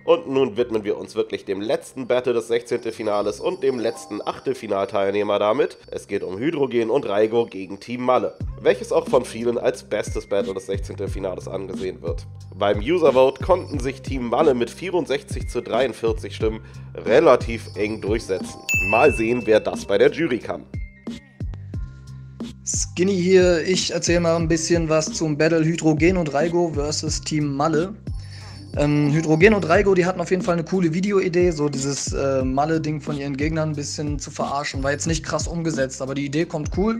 Und nun widmen wir uns wirklich dem letzten Battle des 16. Finales und dem letzten Achtelfinalteilnehmer damit. Es geht um Hydrogen und Raigo gegen Team Malle, welches auch von vielen als bestes Battle des 16. Finales angesehen wird. Beim User-Vote konnten sich Team Malle mit 64:43 Stimmen relativ eng durchsetzen. Mal sehen, wer das bei der Jury kann. Skinny hier, ich erzähle mal ein bisschen was zum Battle Hydrogen und Raigo vs. Team Malle. Hydrogen und Raigo, die hatten auf jeden Fall eine coole Videoidee, so dieses Malle-Ding von ihren Gegnern ein bisschen zu verarschen. War jetzt nicht krass umgesetzt, aber die Idee kommt cool.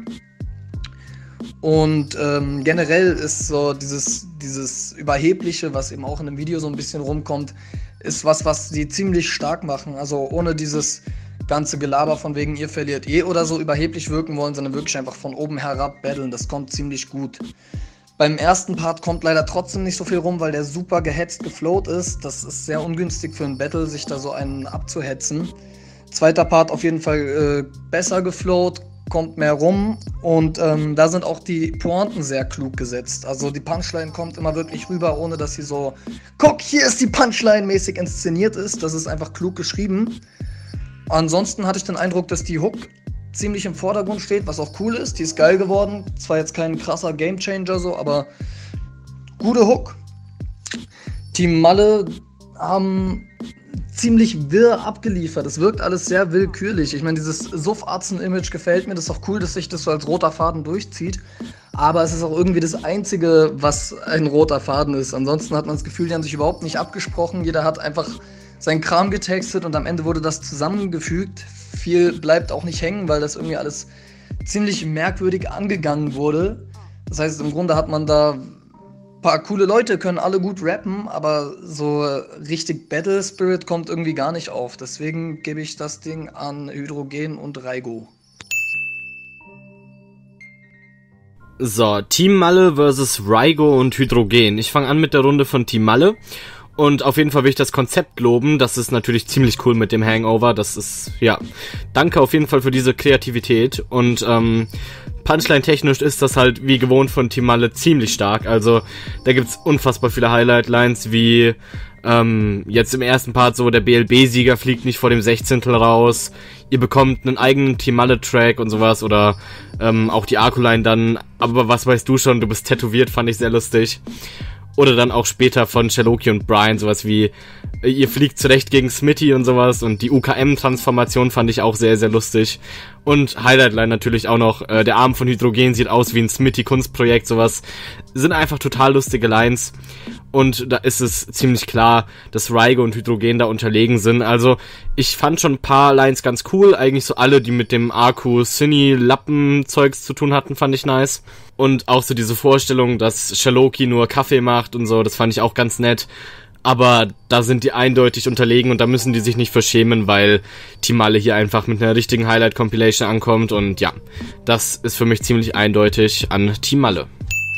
Und generell ist so dieses Überhebliche, was eben auch in dem Video so ein bisschen rumkommt, ist was die ziemlich stark machen. Also ohne dieses ganze Gelaber von wegen ihr verliert oder so überheblich wirken wollen, sondern wirklich einfach von oben herab battlen. Das kommt ziemlich gut. Beim ersten Part kommt leider trotzdem nicht so viel rum, weil der super gehetzt geflowt ist. Das ist sehr ungünstig für ein Battle, sich da so einen abzuhetzen. Zweiter Part auf jeden Fall besser geflowt, kommt mehr rum und da sind auch die Pointen sehr klug gesetzt. Also die Punchline kommt immer wirklich rüber, ohne dass sie so, guck, hier ist die Punchline mäßig inszeniert ist. Das ist einfach klug geschrieben. Ansonsten hatte ich den Eindruck, dass die Hook ziemlich im Vordergrund steht, was auch cool ist. Die ist geil geworden. Zwar jetzt kein krasser Gamechanger so, aber gute Hook. Team Malle haben ziemlich wirr abgeliefert. Es wirkt alles sehr willkürlich. Ich meine, dieses Suffarzen-Image gefällt mir. Das ist auch cool, dass sich das so als roter Faden durchzieht. Aber es ist auch irgendwie das Einzige, was ein roter Faden ist. Ansonsten hat man das Gefühl, die haben sich überhaupt nicht abgesprochen. Jeder hat einfach seinen Kram getextet und am Ende wurde das zusammengefügt. Viel bleibt auch nicht hängen, weil das irgendwie alles ziemlich merkwürdig angegangen wurde. Das heißt, im Grunde hat man da ein paar coole Leute, können alle gut rappen, aber so richtig Battle Spirit kommt irgendwie gar nicht auf. Deswegen gebe ich das Ding an Hydrogen und Raigo. So, Team Malle versus Raigo und Hydrogen. Ich fange an mit der Runde von Team Malle. Und auf jeden Fall will ich das Konzept loben. Das ist natürlich ziemlich cool mit dem Hangover. Das ist, ja, danke auf jeden Fall für diese Kreativität. Und Punchline-technisch ist das halt wie gewohnt von Team Malle ziemlich stark. Also da gibt's unfassbar viele Highlight-Lines wie jetzt im ersten Part so, der BLB-Sieger fliegt nicht vor dem 16. raus. Ihr bekommt einen eigenen Team Malle-Track und sowas. Oder auch die Arco-Line dann, aber was weißt du schon, du bist tätowiert, fand ich sehr lustig. Oder dann auch später von Sherlocky und Brian, sowas wie, ihr fliegt zurecht gegen Smitty und sowas. Und die UKM-Transformation fand ich auch sehr, sehr lustig. Und Highlightline natürlich auch noch, der Arm von Hydrogen sieht aus wie ein Smitty-Kunstprojekt, sowas. Sind einfach total lustige Lines. Und da ist es ziemlich klar, dass Raigo und Hydrogen da unterlegen sind. Also, ich fand schon ein paar Lines ganz cool. Eigentlich so alle, die mit dem Arco-Cine-Lappen-Zeugs zu tun hatten, fand ich nice. Und auch so diese Vorstellung, dass Sherlocky nur Kaffee macht und so, das fand ich auch ganz nett. Aber da sind die eindeutig unterlegen und da müssen die sich nicht verschämen, weil Team Malle hier einfach mit einer richtigen Highlight-Compilation ankommt. Und ja, das ist für mich ziemlich eindeutig an Team Malle.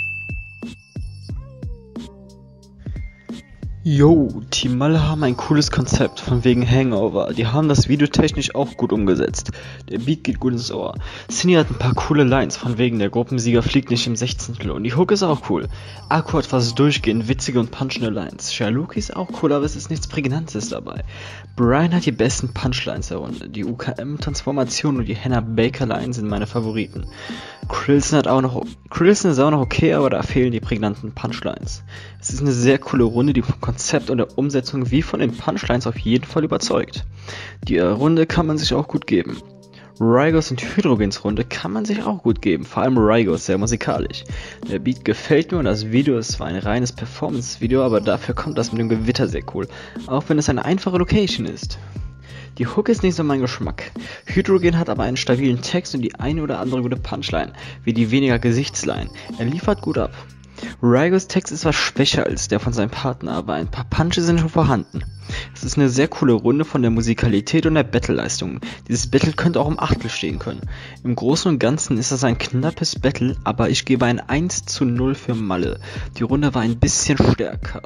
Yo, Team Malle haben ein cooles Konzept, von wegen Hangover. Die haben das videotechnisch auch gut umgesetzt. Der Beat geht gut ins Ohr. Cindy hat ein paar coole Lines, von wegen der Gruppensieger fliegt nicht im 16. Und die Hook ist auch cool. Akku hat fast durchgehend witzige und punchende Lines. Sherlocky ist auch cool, aber es ist nichts Prägnantes dabei. Brian hat die besten Punchlines der Runde. Die UKM-Transformation und die Hannah Baker-Lines sind meine Favoriten. Krillson ist auch noch okay, aber da fehlen die prägnanten Punchlines. Es ist eine sehr coole Runde, die vom Konzept und der Umsetzung wie von den Punchlines auf jeden Fall überzeugt. Die Runde kann man sich auch gut geben. Raigos und Hydrogens Runde kann man sich auch gut geben, vor allem Raigos, sehr musikalisch. Der Beat gefällt mir und das Video ist zwar ein reines Performance-Video, aber dafür kommt das mit dem Gewitter sehr cool, auch wenn es eine einfache Location ist. Die Hook ist nicht so mein Geschmack. Hydrogen hat aber einen stabilen Text und die eine oder andere gute Punchline, wie die weniger Gesichtsline. Er liefert gut ab. Raigos Text ist zwar schwächer als der von seinem Partner, aber ein paar Punches sind schon vorhanden. Es ist eine sehr coole Runde von der Musikalität und der Battle-Leistung. Dieses Battle könnte auch im Achtel stehen können. Im Großen und Ganzen ist das ein knappes Battle, aber ich gebe ein 1:0 für Malle. Die Runde war ein bisschen stärker.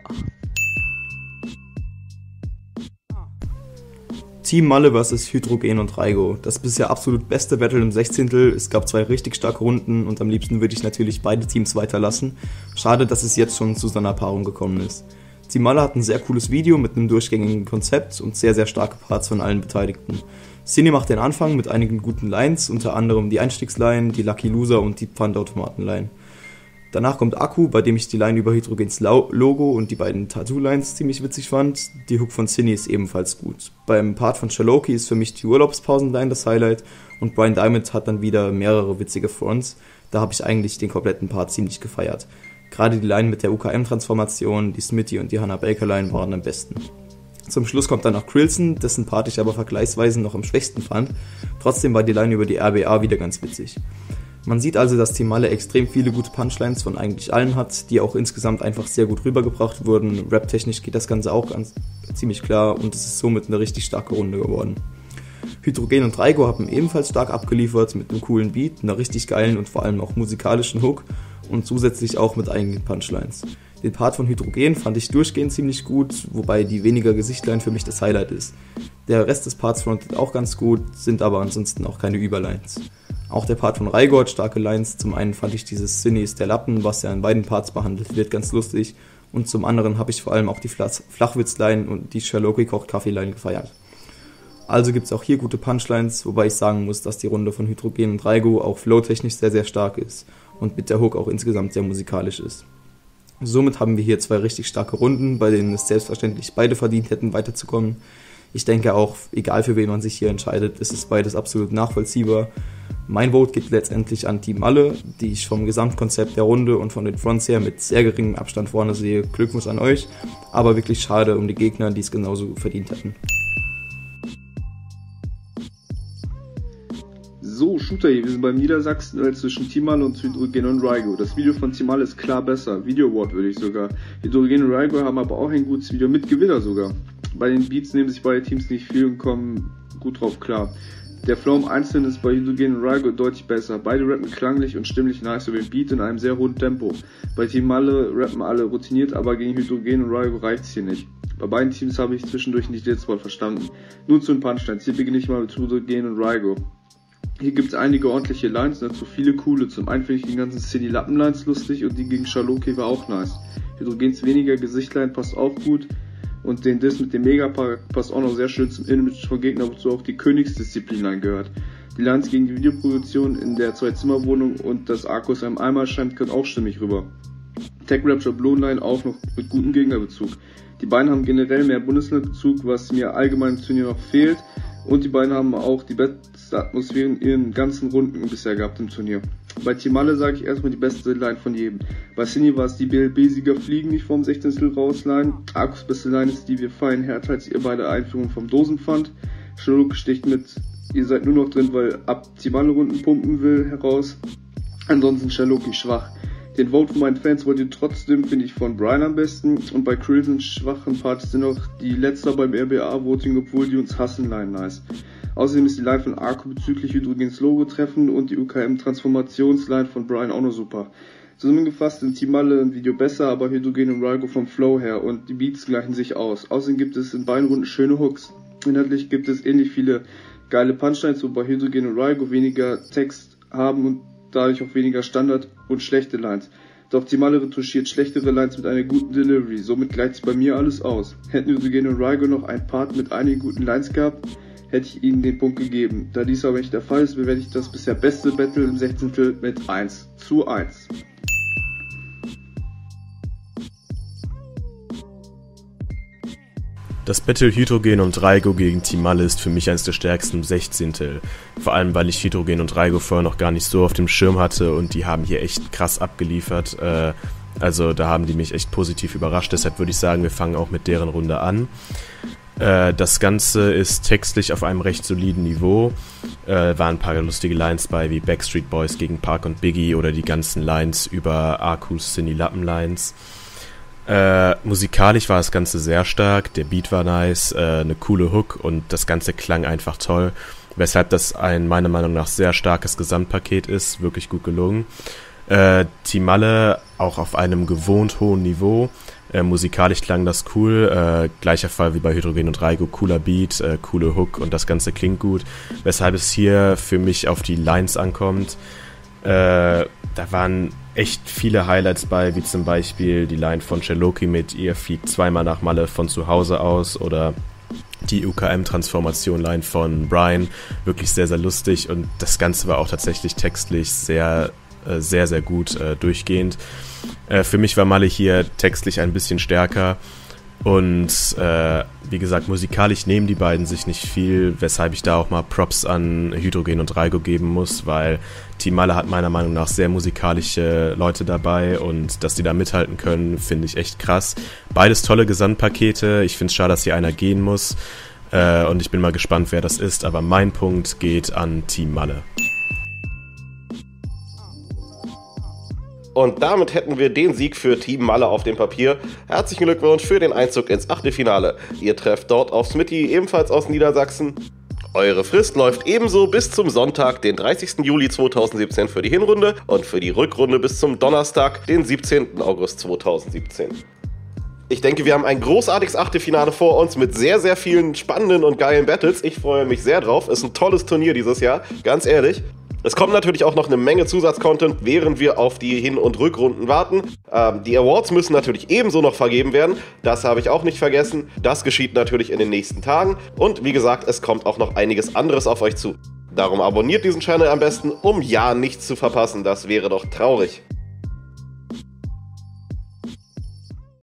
Team Malle vs. Hydrogen und Raigo. Das bisher absolut beste Battle im 16. Es gab 2 richtig starke Runden und am liebsten würde ich natürlich beide Teams weiterlassen. Schade, dass es jetzt schon zu so einer Paarung gekommen ist. Team Malle hat ein sehr cooles Video mit einem durchgängigen Konzept und sehr, sehr starke Parts von allen Beteiligten. Cine macht den Anfang mit einigen guten Lines, unter anderem die Einstiegsline, die Lucky Loser und die Pfandautomaten-Line. Danach kommt Akku, bei dem ich die Line über Hydrogens Logo und die beiden Tattoo-Lines ziemlich witzig fand. Die Hook von Cine ist ebenfalls gut. Beim Part von Shaloki ist für mich die Urlaubspausen-Line das Highlight und Brian Diamond hat dann wieder mehrere witzige Fronts. Da habe ich eigentlich den kompletten Part ziemlich gefeiert. Gerade die Line mit der UKM-Transformation, die Smitty und die Hannah Baker-Line waren am besten. Zum Schluss kommt dann noch Krillson, dessen Part ich aber vergleichsweise noch am schwächsten fand. Trotzdem war die Line über die RBA wieder ganz witzig. Man sieht also, dass Team Malle extrem viele gute Punchlines von eigentlich allen hat, die auch insgesamt einfach sehr gut rübergebracht wurden. Rap-technisch geht das Ganze auch ziemlich klar und es ist somit eine richtig starke Runde geworden. Hydrogen und Raigo haben ebenfalls stark abgeliefert mit einem coolen Beat, einer richtig geilen und vor allem auch musikalischen Hook und zusätzlich auch mit einigen Punchlines. Den Part von Hydrogen fand ich durchgehend ziemlich gut, wobei die weniger Gesichtline für mich das Highlight ist. Der Rest des Parts frontet auch ganz gut, sind aber ansonsten auch keine Überlines. Auch der Part von Raigo hat starke Lines. Zum einen fand ich dieses Cine ist der Lappen, was ja in beiden Parts behandelt wird, ganz lustig. Und zum anderen habe ich vor allem auch die Flachwitz-Line und die Shaloki kocht Kaffee-Line gefeiert. Also gibt es auch hier gute Punchlines, wobei ich sagen muss, dass die Runde von Hydrogen und Raigo auch flowtechnisch sehr, sehr stark ist und mit der Hook auch insgesamt sehr musikalisch ist. Somit haben wir hier zwei richtig starke Runden, bei denen es selbstverständlich beide verdient hätten, weiterzukommen. Ich denke auch, egal für wen man sich hier entscheidet, ist es beides absolut nachvollziehbar. Mein Vote geht letztendlich an Team Malle, die ich vom Gesamtkonzept der Runde und von den Fronts her mit sehr geringem Abstand vorne sehe. Glückwunsch an euch, aber wirklich schade um die Gegner, die es genauso verdient hätten. So, Shooter hier, wir sind beim Niedersachsen zwischen Team Malle und Hydrogen und Raigo. Das Video von Team Malle ist klar besser, Video Award würde ich sogar. Hydrogen und Raigo haben aber auch ein gutes Video mit Gewinner sogar. Bei den Beats nehmen sich beide Teams nicht viel und kommen gut drauf klar. Der Flow im Einzelnen ist bei Hydrogen und Raigo deutlich besser. Beide rappen klanglich und stimmlich nice über den Beat in einem sehr hohen Tempo. Bei Team Malle rappen alle routiniert, aber gegen Hydrogen und Raigo reicht's hier nicht. Bei beiden Teams habe ich zwischendurch nicht jedes Wort verstanden. Nun zu den Punchlines. Hier beginne ich mal mit Hydrogen und Raigo. Hier gibt es einige ordentliche Lines, dazu viele coole. Zum einen finde ich die ganzen City-Lappen-Lines lustig und die gegen Shaloki war auch nice. Hydrogens weniger Gesichtline passt auch gut und den Diss mit dem Megapark passt auch noch sehr schön zum Image von Gegner, wozu auch die Königsdisziplin-Line gehört. Die Lines gegen die Videoproduktion in der Zwei-Zimmer-Wohnung und das Akkus einem Eimer scheint können auch stimmig rüber. Tech-Rap-Schablon-Line auch noch mit gutem Gegnerbezug. Die beiden haben generell mehr Bundeslandbezug, was mir allgemein im Turnier noch fehlt. Und die beiden haben auch die beste Atmosphäre in ihren ganzen Runden bisher gehabt im Turnier. Bei Team Malle sage ich erstmal die beste Line von jedem. Bei Cine war es die BLB-Sieger fliegen nicht vorm 16. raus-Line. Akkus beste Line ist die wir feiern härter als ihr bei der Einführung vom Dosenpfand. Schnurruck sticht mit ihr seid nur noch drin, weil ab Team Malle Runden pumpen will heraus. Ansonsten Shaloki schwach. Den Vote von meinen Fans wollt ihr trotzdem, finde ich, von Brian am besten. Und bei Krillsons schwachen Parts sind noch die letzter beim RBA-Voting, obwohl die uns hassen, Line nice. Außerdem ist die Line von Arco bezüglich Hydrogens Logo treffen und die UKM-Transformationsline von Brian auch noch super. Zusammengefasst sind Team Malle ein Video besser, aber Hydrogen und Raigo vom Flow her und die Beats gleichen sich aus. Außerdem gibt es in beiden Runden schöne Hooks. Inhaltlich gibt es ähnlich viele geile Punchlines, wobei Hydrogen und Raigo weniger Text haben und dadurch auch weniger Standard und schlechte Lines. Doch Team Malle retuschiert schlechtere Lines mit einer guten Delivery, somit gleicht sich bei mir alles aus. Hätten Hydrogen und Raigo noch einen Part mit einigen guten Lines gehabt, hätte ich ihnen den Punkt gegeben. Da dies aber nicht der Fall ist, bewerte ich das bisher beste Battle im 16. mit 1:1. Das Battle Hydrogen und Raigo gegen Team Malle ist für mich eines der stärksten im 16. Vor allem, weil ich Hydrogen und Raigo vorher noch gar nicht so auf dem Schirm hatte und die haben hier echt krass abgeliefert. Also da haben die mich echt positiv überrascht, deshalb würde ich sagen, wir fangen auch mit deren Runde an. Das Ganze ist textlich auf einem recht soliden Niveau. Waren ein paar lustige Lines bei, wie Backstreet Boys gegen Park und Biggie oder die ganzen Lines über Arcus Cindy Lappen Lines. Musikalisch war das Ganze sehr stark, der Beat war nice, eine coole Hook und das Ganze klang einfach toll, weshalb das ein meiner Meinung nach sehr starkes Gesamtpaket ist, wirklich gut gelungen. Team Malle auch auf einem gewohnt hohen Niveau, musikalisch klang das cool, gleicher Fall wie bei Hydrogen und Raigo, cooler Beat, coole Hook und das Ganze klingt gut, weshalb es hier für mich auf die Lines ankommt. Da waren echt viele Highlights bei, wie zum Beispiel die Line von Celoki mit ihr fliegt zweimal nach Malle von zu Hause aus oder die UKM-Transformation-Line von Brian, wirklich sehr, sehr lustig und das Ganze war auch tatsächlich textlich sehr, sehr gut durchgehend. Für mich war Malle hier textlich ein bisschen stärker und wie gesagt, musikalisch nehmen die beiden sich nicht viel, weshalb ich da auch mal Props an Hydrogen und Raigo geben muss, weil Team Malle hat meiner Meinung nach sehr musikalische Leute dabei und dass die da mithalten können, finde ich echt krass. Beides tolle Gesamtpakete, ich finde es schade, dass hier einer gehen muss und ich bin mal gespannt, wer das ist, aber mein Punkt geht an Team Malle. Und damit hätten wir den Sieg für Team Malle auf dem Papier. Herzlichen Glückwunsch für den Einzug ins Achtelfinale. Ihr trefft dort auf Smitty, ebenfalls aus Niedersachsen. Eure Frist läuft ebenso bis zum Sonntag, den 30. Juli 2017 für die Hinrunde und für die Rückrunde bis zum Donnerstag, den 17. August 2017. Ich denke, wir haben ein großartiges Achtelfinale vor uns mit sehr, sehr vielen spannenden und geilen Battles. Ich freue mich sehr drauf. Ist ein tolles Turnier dieses Jahr, ganz ehrlich. Es kommt natürlich auch noch eine Menge Zusatzcontent, während wir auf die Hin- und Rückrunden warten. Die Awards müssen natürlich ebenso noch vergeben werden. Das habe ich auch nicht vergessen. Das geschieht natürlich in den nächsten Tagen. Und wie gesagt, es kommt auch noch einiges anderes auf euch zu. Darum abonniert diesen Channel am besten, um ja nichts zu verpassen. Das wäre doch traurig.